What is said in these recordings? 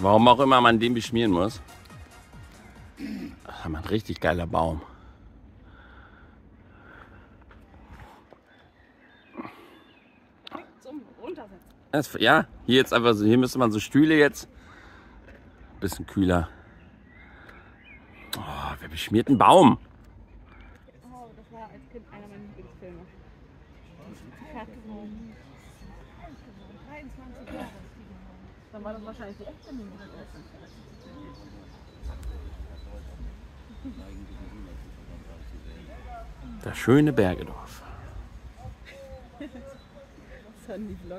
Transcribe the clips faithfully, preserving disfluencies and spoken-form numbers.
Warum auch immer man den beschmieren muss. Das ist ein richtig geiler Baum. Zum Runtersetzen. Das, ja, hier jetzt einfach so, hier müsste man so Stühle jetzt. Bisschen kühler. Oh, wer beschmiert einen Baum? Oh, das war als Kind einer meiner Lieblingsfilme. dreiundzwanzig Jahre. Dann war das wahrscheinlich die echte Minute. Das schöne Bergedorf. Sandy Vlog.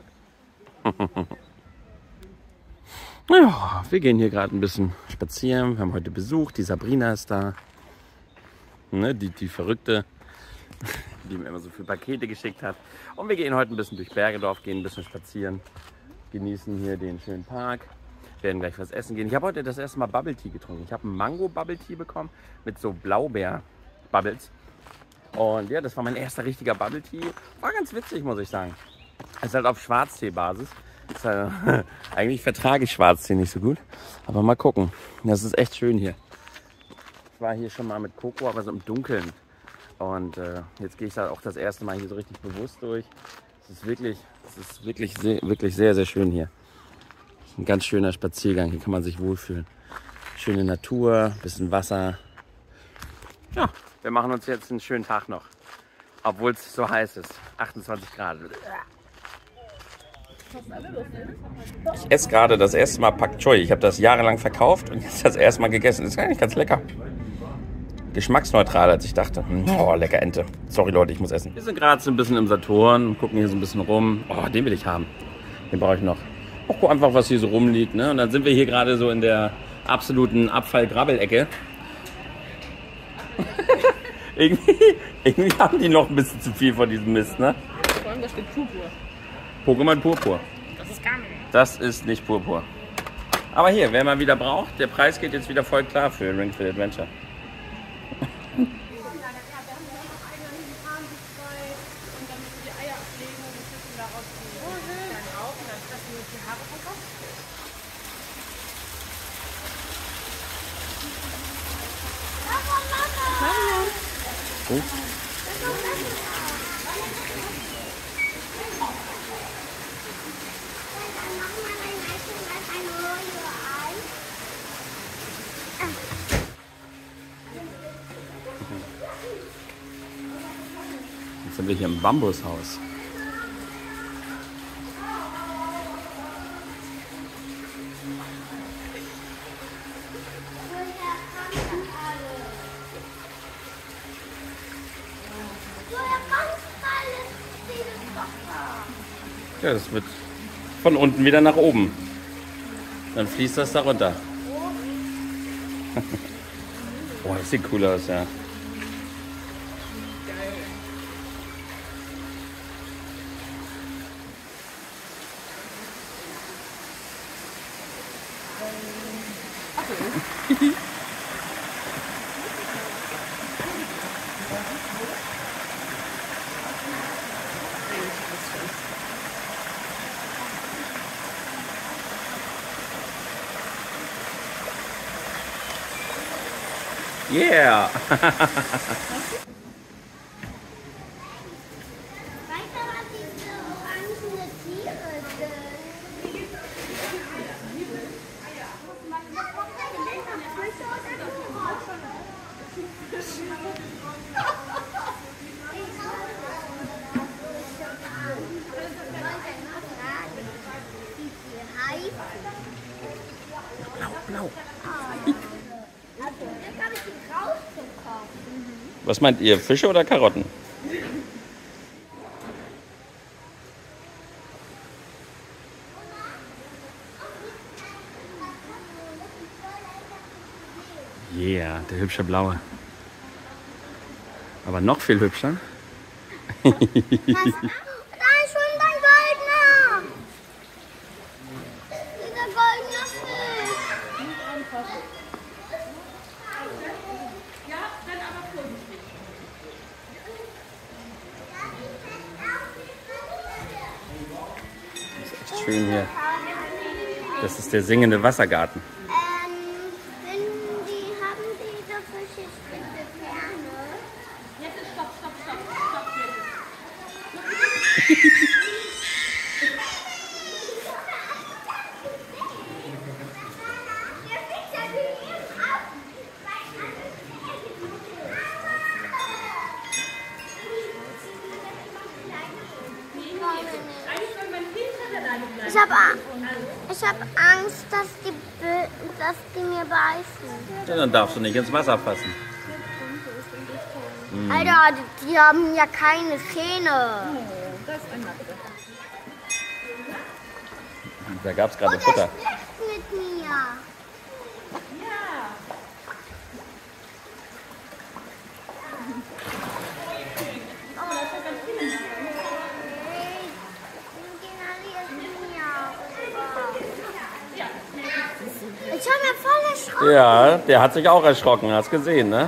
Ja, wir gehen hier gerade ein bisschen spazieren. Wir haben heute Besuch. Die Sabrina ist da. Ne, die, die Verrückte, die mir immer so viele Pakete geschickt hat. Und wir gehen heute ein bisschen durch Bergedorf, gehen ein bisschen spazieren. Genießen hier den schönen Park. Werden gleich was essen gehen. Ich habe heute das erste Mal Bubble Tea getrunken. Ich habe einen Mango Bubble Tea bekommen mit so Blaubeer-Bubbles. Und ja, das war mein erster richtiger Bubble Tea. War ganz witzig, muss ich sagen. Es ist halt auf Schwarztee-Basis. Halt, eigentlich vertrage ich Schwarztee nicht so gut. Aber mal gucken. Das ist echt schön hier. Ich war hier schon mal mit Coco, aber so im Dunkeln. Und äh, jetzt gehe ich da auch das erste Mal hier so richtig bewusst durch. Es ist wirklich, es ist wirklich, sehr, wirklich sehr, sehr schön hier. Ein ganz schöner Spaziergang. Hier kann man sich wohlfühlen. Schöne Natur, bisschen Wasser. Ja, wir machen uns jetzt einen schönen Tag noch. Obwohl es so heiß ist. achtundzwanzig Grad. Ich esse gerade das erste Mal Pak Choi. Ich habe das jahrelang verkauft und jetzt das erste Mal gegessen. Das ist eigentlich ganz lecker. Geschmacksneutral, als ich dachte. Oh, lecker Ente. Sorry Leute, ich muss essen. Wir sind gerade so ein bisschen im Saturn, gucken hier so ein bisschen rum. Oh, den will ich haben. Den brauche ich noch. Auch guck einfach, was hier so rumliegt. Ne? Und dann sind wir hier gerade so in der absoluten Abfall-Grabbel-Ecke. irgendwie, irgendwie haben die noch ein bisschen zu viel von diesem Mist, ne? Vor allem, da steht Purpur. Pokémon Purpur. Das ist gar nicht. Das ist nicht Purpur. Aber hier, wer mal wieder braucht, der Preis geht jetzt wieder voll klar für Ring Fit Adventure. Gut. Jetzt sind wir hier im Bambushaus. Ja, das wird von unten wieder nach oben. Dann fließt das da runter. Boah, das sieht cool aus, ja. Yeah! Weißt du, was diese orangene Tiere sind? Blau, blau. Jetzt habe ich die rausgekommen. Was meint ihr, Fische oder Karotten? Yeah, der hübsche Blaue. Aber noch viel hübscher. Da ist schon dein goldener. Dieser goldene Fisch. Ist echt schön hier. Das ist der singende Wassergarten. Ähm, wenn die, haben die so verschiedene Ferne? Jetzt ist stopp, stopp, stopp, stopp jetzt. Ich habe ich hab Angst, dass die, bö- dass die mir beißen. Ja, dann darfst du nicht ins Wasser fassen. Alter, die, die haben ja keine Zähne. Das ist ein Mathe. Da gab es gerade Und Futter. er spricht mit mir. Ja. Ich habe mir voll erschrocken. Ja, der hat sich auch erschrocken, hast gesehen, ne?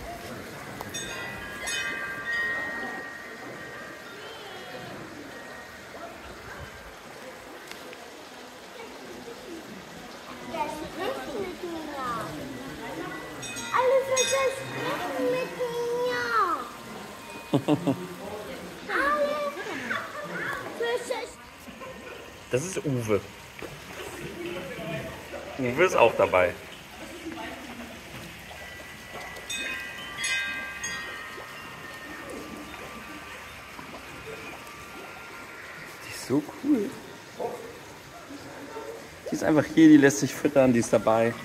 Der spricht mit mir. Alle Fische sprechen mit mir. Alle Fische. Das ist Uwe. Uwe ist auch dabei. Die ist so cool. Die ist einfach hier, die lässt sich füttern, die ist dabei.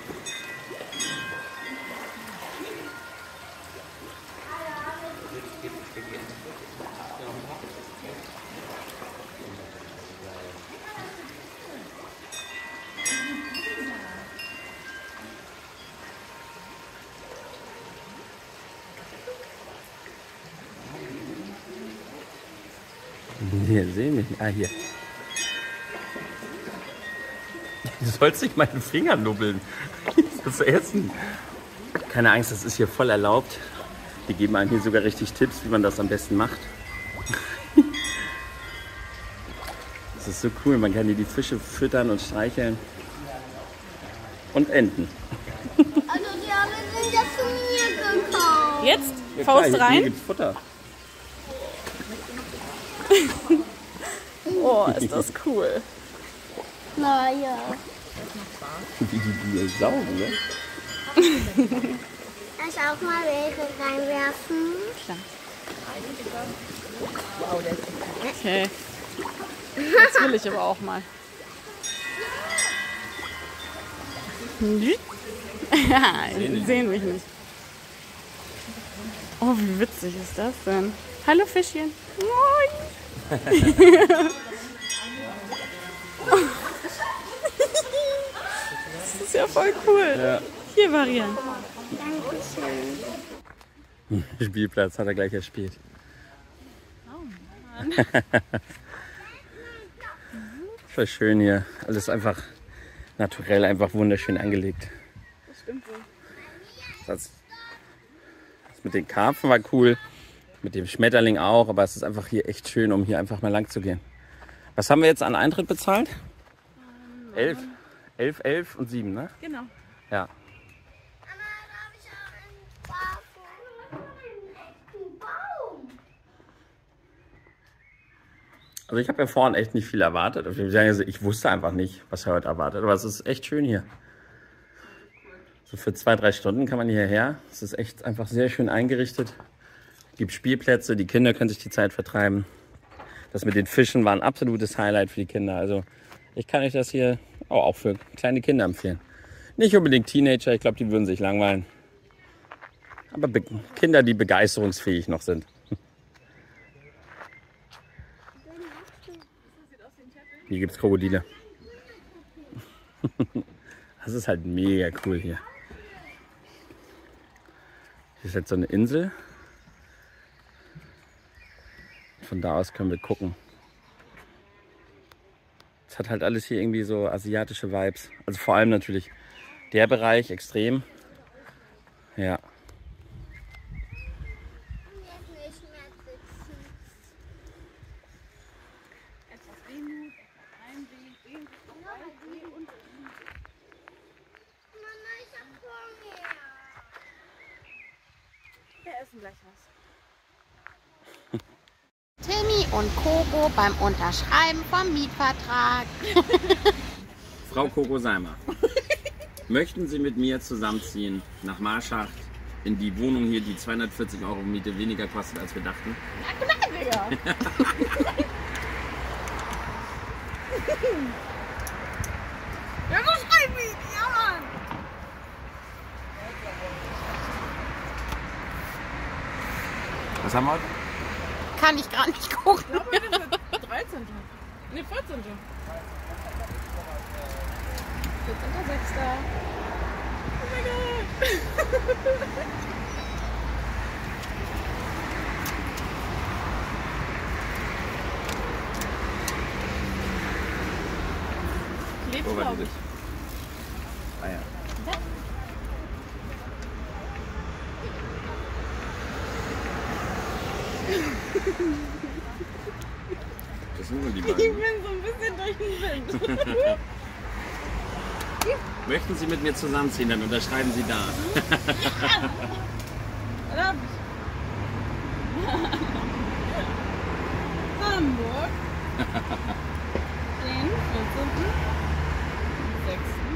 Hier, sehen wir. Ah, hier. Du sollst nicht meine Finger nubbeln. Das Essen. Keine Angst, das ist hier voll erlaubt. Die geben einem hier sogar richtig Tipps, wie man das am besten macht. Das ist so cool. Man kann hier die Fische füttern und streicheln. Und enten. Also die alle sind ja zu mir gekommen. Jetzt? Ja, Faust klar, hier, rein? Hier gibt's Futter. Oh, ist das cool. Naja. Wie die die saugen, ne? Kann ich auch mal welche reinwerfen? Klar. Okay. Das will ich aber auch mal. Ja, die sehen mich nicht. Oh, wie witzig ist das denn? Hallo Fischchen. Moin. Das ist ja voll cool. Ja. Hier, Varian. Dankeschön. Spielplatz hat er gleich erspielt. Voll schön hier. Alles einfach naturell, einfach wunderschön angelegt. Das stimmt wohl. Das, das mit den Karpfen war cool, mit dem Schmetterling auch, aber es ist einfach hier echt schön, um hier einfach mal lang zu gehen. Was haben wir jetzt an Eintritt bezahlt? Elf. Elf, elf und sieben, ne? Genau. Ja. Mama, da habe ich auch einen Baum. Baum. Also ich habe ja vorhin echt nicht viel erwartet. Ich wusste einfach nicht, was er heute erwartet, aber es ist echt schön hier. So für zwei, drei Stunden kann man hierher. Es ist echt einfach sehr schön eingerichtet. Es gibt Spielplätze, die Kinder können sich die Zeit vertreiben. Das mit den Fischen war ein absolutes Highlight für die Kinder. Also ich kann euch das hier auch für kleine Kinder empfehlen. Nicht unbedingt Teenager, ich glaube, die würden sich langweilen. Aber Be- Kinder, die begeisterungsfähig noch sind. Hier gibt es Krokodile. Das ist halt mega cool hier. Hier ist jetzt so eine Insel. Von da aus können wir gucken. Es hat halt alles hier irgendwie so asiatische Vibes. Also vor allem natürlich der Bereich extrem. Ja. Und jetzt nicht mehr sitzen. Etwas Demut, Einweg, den und gleich was. Timmy und Coco beim Unterschreiben vom Mietvertrag. Frau Coco Seimer, möchten Sie mit mir zusammenziehen nach Marschacht in die Wohnung hier, die zweihundertvierzig Euro Miete weniger kostet, als wir dachten? Na klar, Digga. Ja, so schreib mich, ja, Mann. Was haben wir heute? Kann ich gar nicht gucken. Ich glaube, das ist dreizehnte Ne, vierzehnte vierzehnter sechster Oh mein Gott. Klebt, Wo war glaub die ich. Ah ja. Das sind nur die Ich beiden. bin so ein bisschen durch den Wind. Möchten Sie mit mir zusammenziehen, dann unterschreiben Sie da. Verdammt. Hamburg. Den vierzehnten sechsten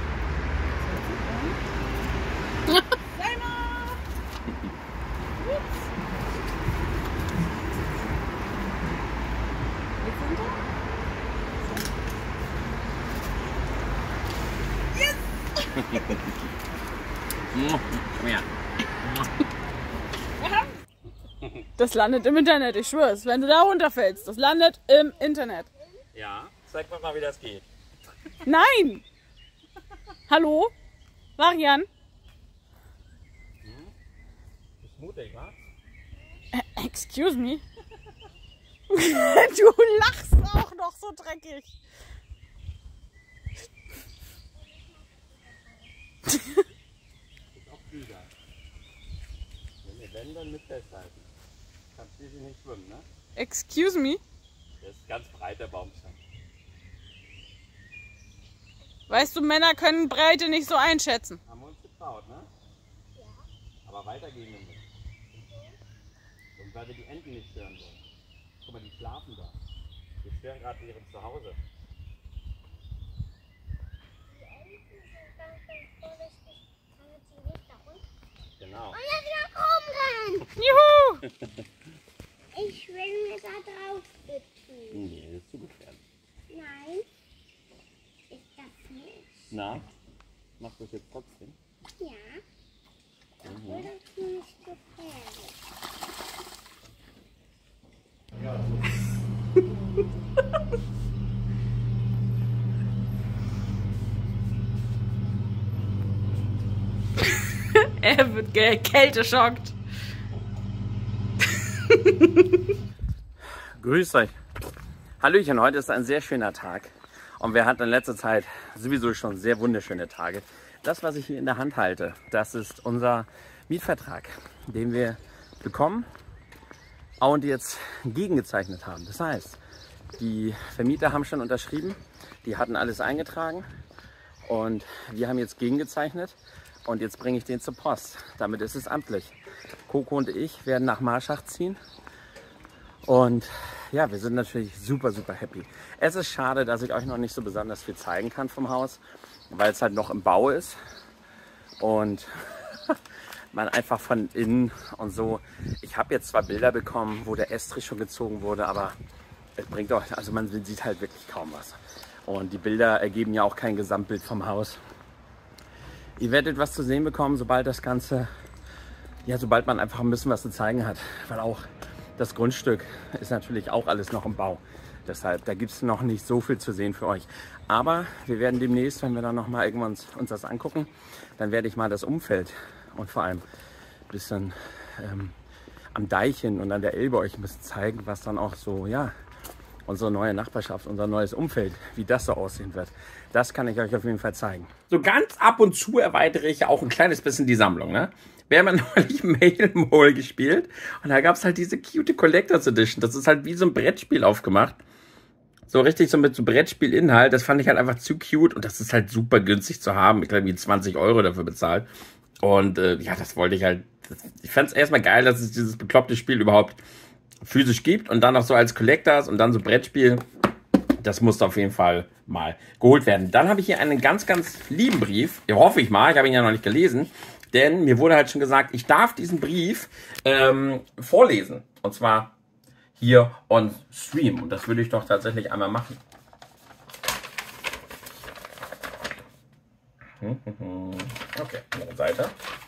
Seimer. Ups. vierzehnter Komm her. Das landet im Internet, ich schwör's. Wenn du da runterfällst, das landet im Internet. Ja, zeig mir mal, wie das geht. Nein! Hallo? Marian? Ist mutig, wa? Excuse me? Du lachst auch noch so dreckig. Ist auch klüger. Wenn ihr wenn, dann mit festhalten. Kannst schließlich nicht schwimmen, ne? Excuse me? Der ist ganz breit, der Baumstamm. Weißt du, Männer können Breite nicht so einschätzen. Haben wir uns getraut, ne? Ja. Aber weiter gehen wir nicht. Und weil wir die Enten nicht stören wollen. Guck mal, die schlafen da. Wir stören gerade deren Zuhause. Genau. Und jetzt wieder rumrennen. Juhu! Ich will mir da drauf sitzen. Nee, das ist zu gefährlich. Nein, ist das nicht. Na, machst du das jetzt trotzdem? Ja, obwohl das nicht gefährlich. Er wird kälteschockt. Grüß euch. Hallöchen, heute ist ein sehr schöner Tag. Und wir hatten in letzter Zeit sowieso schon sehr wunderschöne Tage. Das, was ich hier in der Hand halte, das ist unser Mietvertrag, den wir bekommen und jetzt gegengezeichnet haben. Das heißt, die Vermieter haben schon unterschrieben, die hatten alles eingetragen und wir haben jetzt gegengezeichnet und jetzt bringe ich den zur Post. Damit ist es amtlich. Coco und ich werden nach Marschacht ziehen und ja, wir sind natürlich super, super happy. Es ist schade, dass ich euch noch nicht so besonders viel zeigen kann vom Haus, weil es halt noch im Bau ist und man einfach von innen und so. Ich habe jetzt zwar Bilder bekommen, wo der Estrich schon gezogen wurde, aber es bringt auch, also man sieht halt wirklich kaum was. Und die Bilder ergeben ja auch kein Gesamtbild vom Haus. Ihr werdet was zu sehen bekommen, sobald das Ganze, ja, sobald man einfach ein bisschen was zu zeigen hat, weil auch das Grundstück ist natürlich auch alles noch im Bau. Deshalb, da gibt es noch nicht so viel zu sehen für euch. Aber wir werden demnächst, wenn wir dann noch mal irgendwann uns, uns das angucken, dann werde ich mal das Umfeld und vor allem ein bisschen ähm, am Deichen und an der Elbe euch ein bisschen zeigen, was dann auch so, ja, unsere neue Nachbarschaft, unser neues Umfeld, wie das so aussehen wird. Das kann ich euch auf jeden Fall zeigen. So ganz ab und zu erweitere ich ja auch ein kleines bisschen die Sammlung, ne? Wir haben ja neulich Mail Mole gespielt und da gab es halt diese cute Collectors Edition. Das ist halt wie so ein Brettspiel aufgemacht. So richtig so mit so Brettspielinhalt. Das fand ich halt einfach zu cute und das ist halt super günstig zu haben. Ich glaube, wie zwanzig Euro dafür bezahlt. Und äh, ja, das wollte ich halt. Das, ich fand es erstmal geil, dass es dieses bekloppte Spiel überhaupt physisch gibt und dann auch so als Collectors und dann so Brettspiel. Das musste auf jeden Fall mal geholt werden. Dann habe ich hier einen ganz, ganz lieben Brief. Ja, hoffe ich mal. Ich habe ihn ja noch nicht gelesen. Denn mir wurde halt schon gesagt, ich darf diesen Brief ähm, vorlesen. Und zwar hier on Stream. Und das würde ich doch tatsächlich einmal machen. Okay, andere Seite.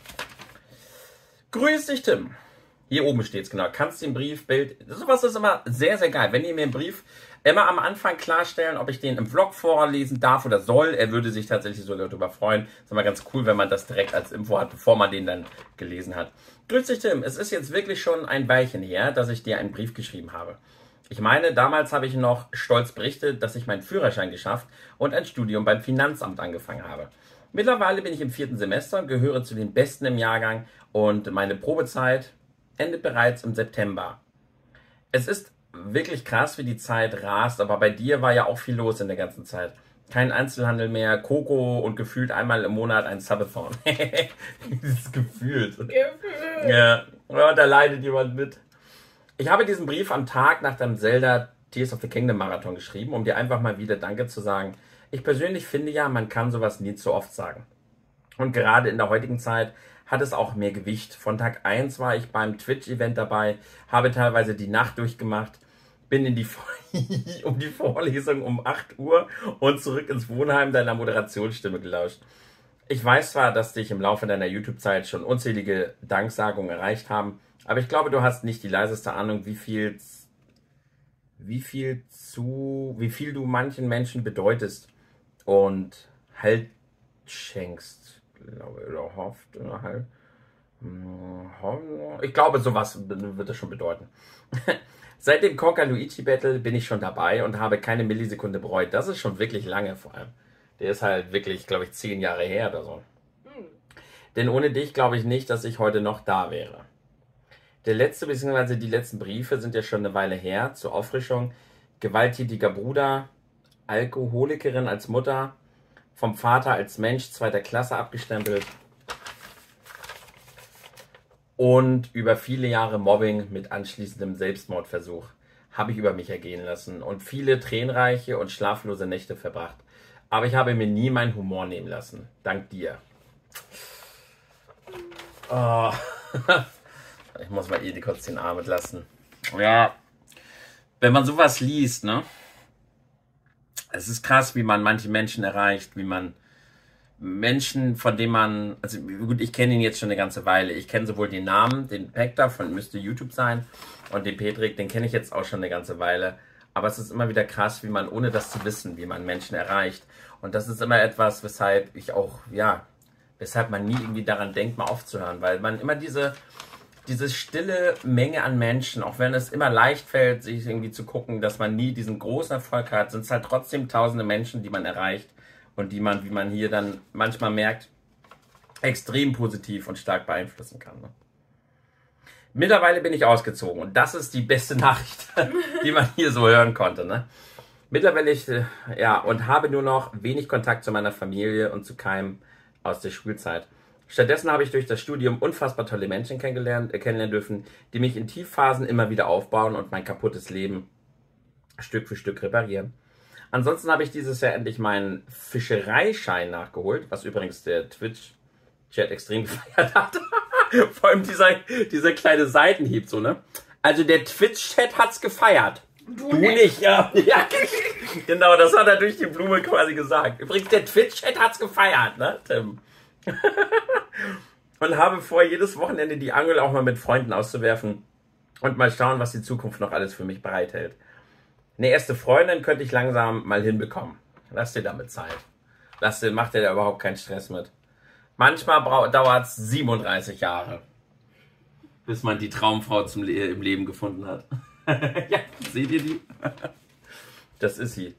Grüß dich, Tim. Hier oben steht es genau. Kannst den Brief, Bild. Sowas ist immer sehr, sehr geil. Wenn ihr mir einen Brief immer am Anfang klarstellen, ob ich den im Vlog vorlesen darf oder soll. Er würde sich tatsächlich sogar darüber freuen. Ist immer ganz cool, wenn man das direkt als Info hat, bevor man den dann gelesen hat. Grüß dich, Tim. Es ist jetzt wirklich schon ein Weilchen her, dass ich dir einen Brief geschrieben habe. Ich meine, damals habe ich noch stolz berichtet, dass ich meinen Führerschein geschafft und ein Studium beim Finanzamt angefangen habe. Mittlerweile bin ich im vierten Semester und gehöre zu den Besten im Jahrgang und meine Probezeit endet bereits im September. Es ist wirklich krass, wie die Zeit rast, aber bei dir war ja auch viel los in der ganzen Zeit. Kein Einzelhandel mehr, Coco und gefühlt einmal im Monat ein Subathon. Dieses gefühlt. Gefühlt. Ja, ja, da leidet jemand mit. Ich habe diesen Brief am Tag nach dem Zelda Tears of the Kingdom Marathon geschrieben, um dir einfach mal wieder Danke zu sagen. Ich persönlich finde ja, man kann sowas nie zu oft sagen. Und gerade in der heutigen Zeit hat es auch mehr Gewicht. Von Tag eins war ich beim Twitch-Event dabei, habe teilweise die Nacht durchgemacht, bin in die um die Vorlesung um acht Uhr und zurück ins Wohnheim deiner Moderationsstimme gelauscht. Ich weiß zwar, dass dich im Laufe deiner YouTube-Zeit schon unzählige Danksagungen erreicht haben, aber ich glaube, du hast nicht die leiseste Ahnung, wie viel, wie viel zu, wie viel du manchen Menschen bedeutest und Halt schenkst. Ich glaube, oder hofft, oder halt. Ich glaube, sowas wird das schon bedeuten. Seit dem Conker Luigi Battle bin ich schon dabei und habe keine Millisekunde bereut. Das ist schon wirklich lange vor allem. Der ist halt wirklich, glaube ich, zehn Jahre her oder so. Mhm. Denn ohne dich glaube ich nicht, dass ich heute noch da wäre. Der letzte bzw. die letzten Briefe sind ja schon eine Weile her. Zur Auffrischung: gewalttätiger Bruder, Alkoholikerin als Mutter, vom Vater als Mensch zweiter Klasse abgestempelt und über viele Jahre Mobbing mit anschließendem Selbstmordversuch habe ich über mich ergehen lassen und viele tränenreiche und schlaflose Nächte verbracht. Aber ich habe mir nie meinen Humor nehmen lassen. Dank dir. Oh. Ich muss mal eh kurz den Arm entlassen. Ja, wenn man sowas liest, ne? Es ist krass, wie man manche Menschen erreicht, wie man Menschen, von denen man, also gut, ich kenne ihn jetzt schon eine ganze Weile. Ich kenne sowohl den Namen, den Pekta von müsste YouTube sein, und den Petrik, den kenne ich jetzt auch schon eine ganze Weile. Aber es ist immer wieder krass, wie man, ohne das zu wissen, wie man Menschen erreicht. Und das ist immer etwas, weshalb ich auch, ja, weshalb man nie irgendwie daran denkt, mal aufzuhören. Weil man immer diese, diese stille Menge an Menschen, auch wenn es immer leicht fällt, sich irgendwie zu gucken, dass man nie diesen großen Erfolg hat, sind es halt trotzdem tausende Menschen, die man erreicht und die man, wie man hier dann manchmal merkt, extrem positiv und stark beeinflussen kann. Ne? Mittlerweile bin ich ausgezogen und das ist die beste Nachricht, die man hier so hören konnte. Ne? Mittlerweile, ich, ja, und habe nur noch wenig Kontakt zu meiner Familie und zu keinem aus der Schulzeit. Stattdessen habe ich durch das Studium unfassbar tolle Menschen kennengelernt, äh, kennenlernen dürfen, die mich in Tiefphasen immer wieder aufbauen und mein kaputtes Leben Stück für Stück reparieren. Ansonsten habe ich dieses Jahr endlich meinen Fischereischein nachgeholt, was übrigens der Twitch-Chat extrem gefeiert hat. Vor allem dieser, dieser kleine Seitenhieb so, ne? Also der Twitch-Chat hat's gefeiert. Du, du nicht, nicht ja. ja. Genau, das hat er durch die Blume quasi gesagt. Übrigens, der Twitch-Chat hat's gefeiert, ne, Tim? Und habe vor, jedes Wochenende die Angel auch mal mit Freunden auszuwerfen und mal schauen, was die Zukunft noch alles für mich bereithält. Eine erste Freundin könnte ich langsam mal hinbekommen. Lass dir damit Zeit. Lass dir, mach dir da überhaupt keinen Stress mit. Manchmal dauert es siebenunddreißig Jahre, bis man die Traumfrau zum Le im Leben gefunden hat. Ja, seht ihr die? Das ist sie.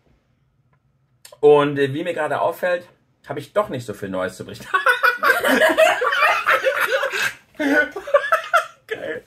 Und äh, wie mir gerade auffällt, habe ich doch nicht so viel Neues zu berichten. Geil.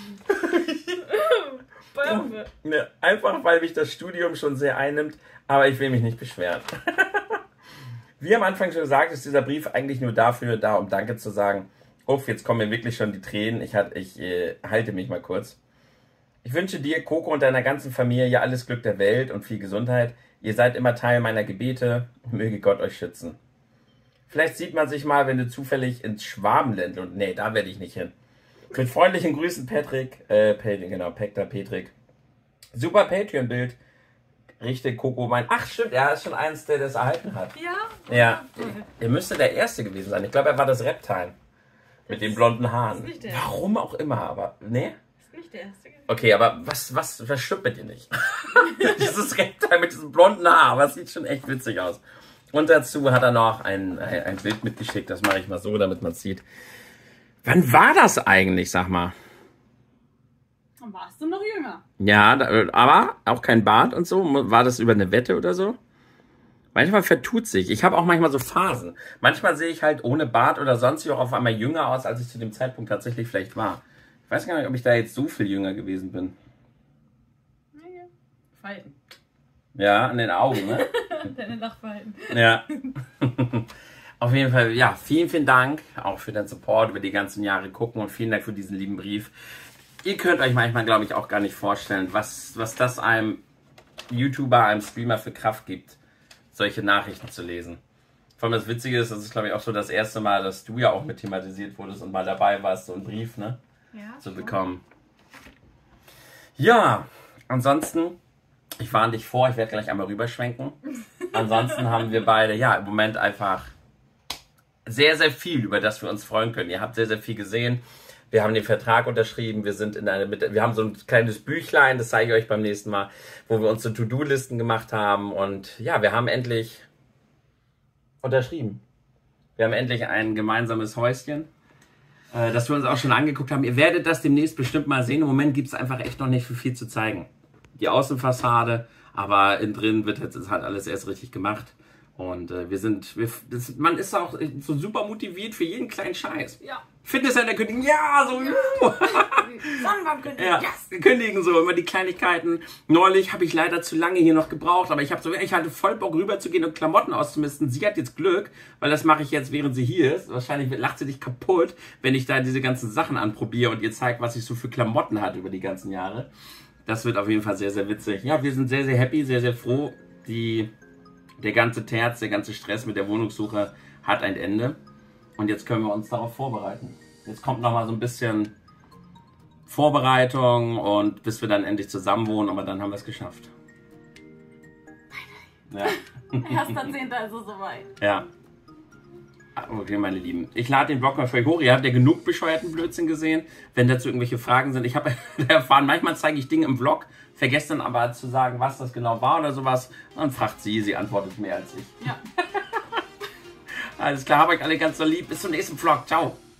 Ja, einfach weil mich das Studium schon sehr einnimmt, aber ich will mich nicht beschweren. Wie am Anfang schon gesagt, ist dieser Brief eigentlich nur dafür da, um Danke zu sagen. Uff, jetzt kommen mir wirklich schon die Tränen. Ich, halt, ich äh, halte mich mal kurz. Ich wünsche dir, Coco und deiner ganzen Familie alles Glück der Welt und viel Gesundheit. Ihr seid immer Teil meiner Gebete. Möge Gott euch schützen. Vielleicht sieht man sich mal, wenn du zufällig ins Schwabenländle und nee, da werde ich nicht hin. Mit freundlichen Grüßen, Patrick. Äh, Patrick, genau, Pekta Patrick. Super Patreon-Bild. Richtig, Coco mein. Ach, stimmt, er ist schon eins, der das erhalten hat. Ja? Ja. Er müsste der Erste gewesen sein. Ich glaube, er war das Reptile. Mit den blonden Haaren. ist nicht der Warum auch immer, aber. Nee? Ist nicht der Erste. Okay, aber was, was, was stimmt mit dir nicht? Dieses Reptile mit diesem blonden Haar, aber es sieht schon echt witzig aus. Und dazu hat er noch ein, ein, ein Bild mitgeschickt, das mache ich mal so, damit man es sieht. Wann war das eigentlich, sag mal? Dann warst du noch jünger. Ja, da, aber auch kein Bart und so. War das über eine Wette oder so? Manchmal vertut sich. Ich habe auch manchmal so Phasen. Manchmal sehe ich halt ohne Bart oder sonst wie auch auf einmal jünger aus, als ich zu dem Zeitpunkt tatsächlich vielleicht war. Ich weiß gar nicht, ob ich da jetzt so viel jünger gewesen bin. Falten. Ja, an den Augen, ne? Deine Lachfalten. Ja. Auf jeden Fall, ja, vielen, vielen Dank auch für den Support über die ganzen Jahre gucken und vielen Dank für diesen lieben Brief. Ihr könnt euch manchmal, glaube ich, auch gar nicht vorstellen, was, was das einem YouTuber, einem Streamer für Kraft gibt, solche Nachrichten zu lesen. Vor allem das Witzige ist, das ist, glaube ich, auch so das erste Mal, dass du ja auch mit thematisiert wurdest und mal dabei warst, so einen Brief, ne? Ja, zu bekommen. Ja, ansonsten, ich warne dich vor, ich werde gleich einmal rüberschwenken. Ansonsten haben wir beide, ja, im Moment einfach sehr, sehr viel, über das wir uns freuen können. Ihr habt sehr, sehr viel gesehen. Wir haben den Vertrag unterschrieben, wir sind in eine, wir haben so ein kleines Büchlein, das zeige ich euch beim nächsten Mal, wo wir uns so To-Do-Listen gemacht haben und ja, wir haben endlich unterschrieben. Wir haben endlich ein gemeinsames Häuschen, äh, das wir uns auch schon angeguckt haben. Ihr werdet das demnächst bestimmt mal sehen. Im Moment gibt es einfach echt noch nicht viel zu zeigen. Die Außenfassade, aber innen drin wird jetzt halt alles erst richtig gemacht. Und äh, wir sind, wir, das, man ist auch so super motiviert für jeden kleinen Scheiß. Ja. Fitness-Center kündigen, ja, so. Sonnenbank kündigen, Ja, yes. wir kündigen so immer die Kleinigkeiten. Neulich habe ich leider zu lange hier noch gebraucht, aber ich habe so, ich hatte voll Bock rüber zu gehen und Klamotten auszumisten. Sie hat jetzt Glück, weil das mache ich jetzt, während sie hier ist. Wahrscheinlich lacht sie dich kaputt, wenn ich da diese ganzen Sachen anprobiere und ihr zeige, was ich so für Klamotten hatte über die ganzen Jahre. Das wird auf jeden Fall sehr, sehr witzig. Ja, wir sind sehr, sehr happy, sehr, sehr froh. Die, der ganze Terz, der ganze Stress mit der Wohnungssuche hat ein Ende. Und jetzt können wir uns darauf vorbereiten. Jetzt kommt noch mal so ein bisschen Vorbereitung und bis wir dann endlich zusammen wohnen, aber dann haben wir es geschafft. Ja. Erster Zehnter ist es soweit. Ja. Okay, meine Lieben. Ich lade den Vlog mal für euch hoch. Ihr habt ja genug bescheuerten Blödsinn gesehen. Wenn dazu irgendwelche Fragen sind. Ich habe erfahren, manchmal zeige ich Dinge im Vlog, vergesse dann aber zu sagen, was das genau war oder sowas. Dann fragt sie, sie antwortet mehr als ich. Ja. Alles klar, habt euch alle ganz so lieb. Bis zum nächsten Vlog. Ciao.